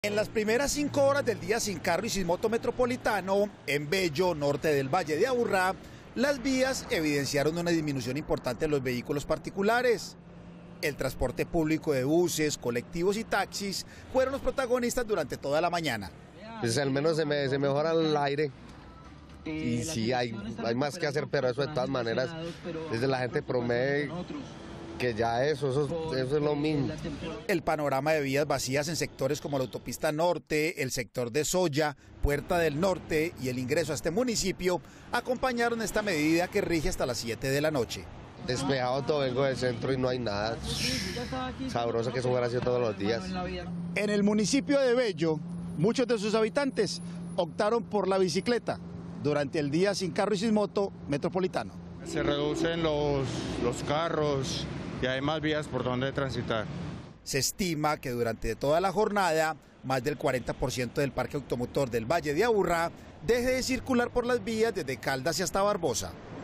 En las primeras 5 horas del día sin carro y sin moto metropolitano, en Bello, norte del Valle de Aburrá, las vías evidenciaron una disminución importante de los vehículos particulares. El transporte público de buses, colectivos y taxis fueron los protagonistas durante toda la mañana. Pues al menos se mejora el aire. Y sí, hay más que hacer, pero eso de todas maneras, desde la gente promedio, que ya eso es lo mismo. El panorama de vías vacías en sectores como la autopista norte, el sector de Soya, Puerta del Norte y el ingreso a este municipio acompañaron esta medida que rige hasta las 7 de la noche. Despejado todo, vengo del centro y no hay nada. Sabroso que eso fuera así todos los días. En el municipio de Bello, muchos de sus habitantes optaron por la bicicleta durante el día sin carro y sin moto metropolitano. Se reducen los carros y hay más vías por donde transitar. Se estima que durante toda la jornada, más del 40% del parque automotor del Valle de Aburrá deje de circular por las vías desde Caldas y hasta Barbosa.